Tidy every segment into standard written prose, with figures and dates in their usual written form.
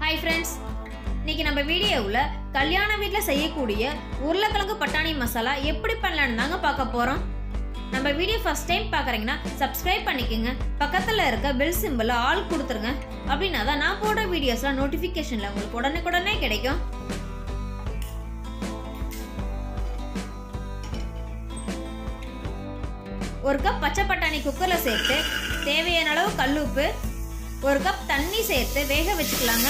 Hi friends, இன்னைக்கு நம்ம வீடியோவுல கல்யாண வீட்ல செய்யக்கூடிய உருளைக்கிழங்கு பட்டாணி மசாலா எப்படி பண்ணலாம்னு தாங்க பார்க்க போறோம். நம்ம வீடியோ ஃபர்ஸ்ட் டைம் பார்க்கறீங்கன்னா Subscribe பண்ணிக்கங்க. பக்கத்துல இருக்க பெல் சிம்பலை ஆல் கொடுத்துருங்க. அப்படினா தான் நான் போடுற வீடியோஸ்லாம் நோட்டிஃபிகேஷன்ல உங்களுக்கு உடனே கிடைக்கும். ஒரு கப் பச்சை பட்டாணி குக்கர்ல சேர்த்து தேவையான அளவு கல்லுப்பு, ஒரு கப் தண்ணி சேர்த்து வேக வச்சுக்கலாங்க.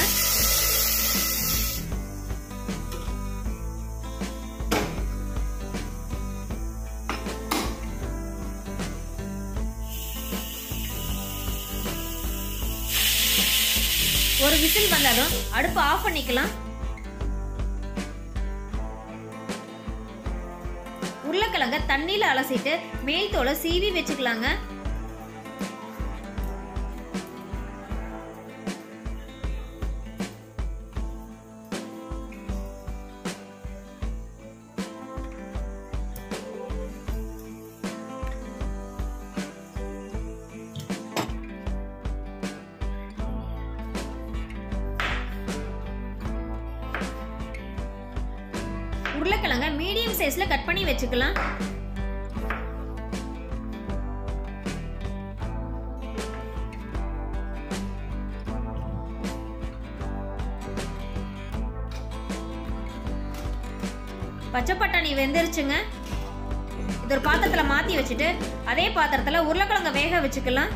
ஒரு விசில் வந்ததும் அடுப்பு ஆஃப் பண்ணிக்கலாம். உருளைக்கிழங்க தண்ணியில அலசிட்டு மேல் தோலை சீவி வச்சுக்கலாங்க. உருளைக்கிழங்க மீடியம் சைஸ்ல கட் பண்ணி வச்சுக்கலாம். பச்சை பட்டாணி வெந்துருச்சுங்க. இது ஒரு பாத்திரத்துல மாத்தி வச்சுட்டு அதே பாத்திரத்துல உருளைக்கிழங்க வேக வச்சுக்கலாம்.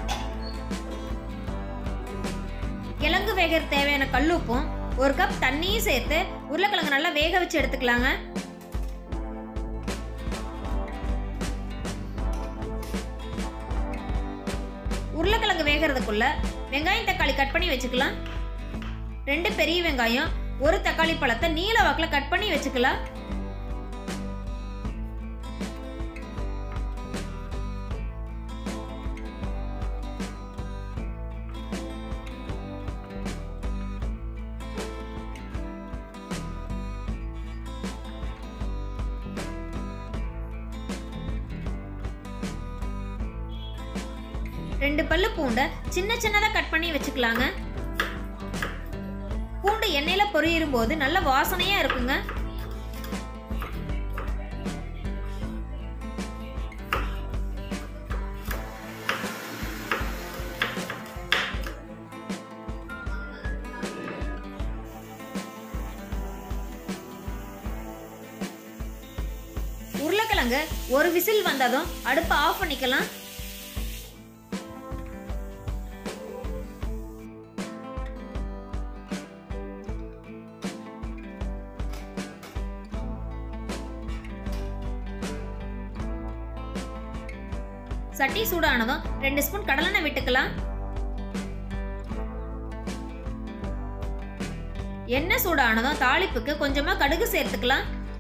கிழங்கு வேக தேவையான கல்லுப்பும் ஒரு கப் தண்ணியும் சேர்த்து உருளைக்கிழங்கு நல்லா வேக வச்சு எடுத்துக்கலாங்க. உருளைக்கிழங்கு வேகிறதுக்குள்ள வெங்காயம் தக்காளி கட் பண்ணி வச்சுக்கலாம். 2 பெரிய வெங்காயம், ஒரு தக்காளி பழத்தை நீல வாக்குல கட் பண்ணி வச்சுக்கலாம். ரெண்டு பல்லு பூண்டை சின்ன சின்னதா கட் பண்ணி வச்சுக்கலாங்க. பூண்டு எண்ணெயில பொரியும் போது நல்ல வாசனையா இருக்குங்க. உருளைக்கிழங்கு ஒரு விசில் வந்ததும் அடுப்பை ஆஃப் பண்ணிக்கலாம். சட்டி சூடானதும் 2 ஸ்பூன் கடலெண்ணெய் விட்டுக்கலாம். எண்ணெய் சூடானதும் தாளிப்புக்கு கொஞ்சமா கடுகு சேர்த்துக்கலாம்.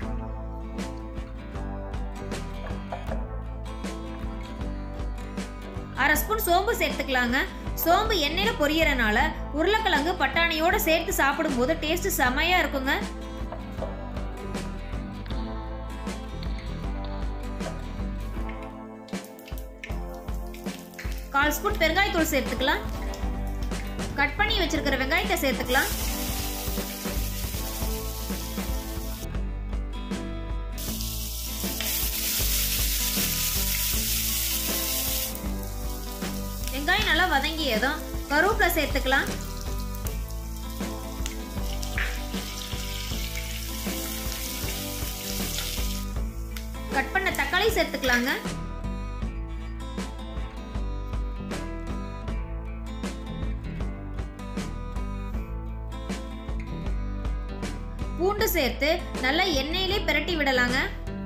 அரை ஸ்பூன் சோம்பு சேர்த்துக்கலாங்க. சோம்பு எண்ணெயில பொரியறனால உருளைக்கிழங்கு பட்டாணியோட சேர்த்து சாப்பிடும் போது டேஸ்ட் செமையா இருக்குங்க. கால் ஸ்பூன் பெருங்காயத்தூள் சேர்த்துக்கலாம். கட் பண்ணி வச்சிருக்கிற வெங்காயத்தை சேர்த்துக்கலாம். வெங்காயம் நல்லா வதங்கியதும் கருவேப்பிலை சேர்த்துக்கலாம். கட் பண்ண தக்காளி சேர்த்துக்கலாங்க. பூண்டு சேர்த்து நல்லா எண்ணெயிலே பிரட்டி விடலாங்க.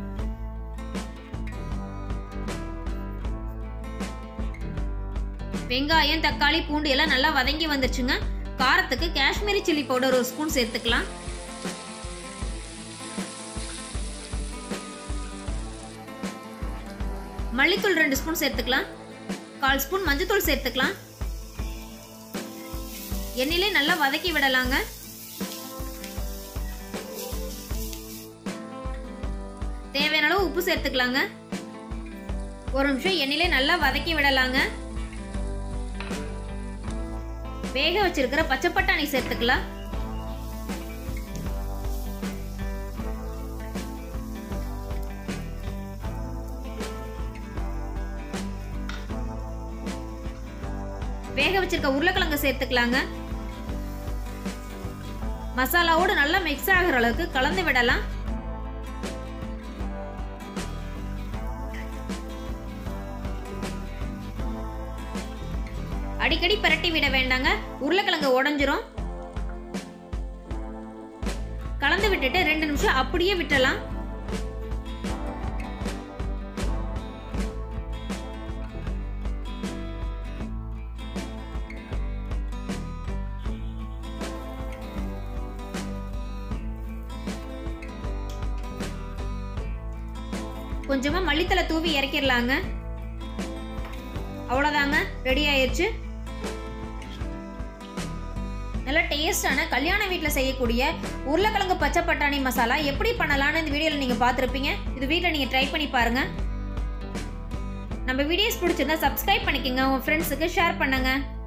வெங்காயம் தக்காளி பூண்டு எல்லாம் நல்லா வதங்கி வந்துருச்சுங்க. காரத்துக்கு காஷ்மீரி சில்லி பவுடர் 1 ஸ்பூன் சேர்த்துக்கலாம். மல்லித்தூள் 2 ஸ்பூன் சேர்த்துக்கலாம். கால் ஸ்பூன் மஞ்சத்தூள் சேர்த்துக்கலாம். எண்ணெயிலே நல்லா வதக்கி விடலாங்க. தேவையான அளவு உப்பு சேர்த்துக்கலாங்க. ஒரு நிமிஷம் எண்ணெயிலே நல்லா வதக்கி விடலாங்க. வேக வச்சிருக்கிற பச்சை பட்டாணி சேர்த்துக்கலாம். வச்சிருக்க உருளைக்கிழங்கு சேர்த்துக்கலாங்க. மசாலாவோடு நல்லா மிக்ஸ் ஆகிற அளவுக்கு கலந்து விடலாம். அடிக்கடி பிரட்டி விட வேண்டாங்க, உருளைக்கிழங்கு உடைஞ்சிரும். கலந்து விட்டுட்டு 2 நிமிஷம் அப்படியே விட்டலாம். கொஞ்சமா மல்லித்தலை தூவி இறக்கிடலாங்க. அவ்வளவுதாங்க, ரெடி ஆயிருச்சு. நல்ல டேஸ்டான கல்யாண வீட்டில் செய்யக்கூடிய உருளைக்கிழங்கு பச்சை பட்டாணி மசாலா எப்படி பண்ணலாம்னு இந்த வீடியோவில் நீங்கள் பார்த்துருப்பீங்க. இது வீட்டில் நீங்கள் ட்ரை பண்ணி பாருங்க. நம்ம வீடியோஸ் பிடிச்சிருந்தா சப்ஸ்கிரைப் பண்ணிக்கோங்க, உங்கள் ஃப்ரெண்ட்ஸுக்கு ஷேர் பண்ணுங்க.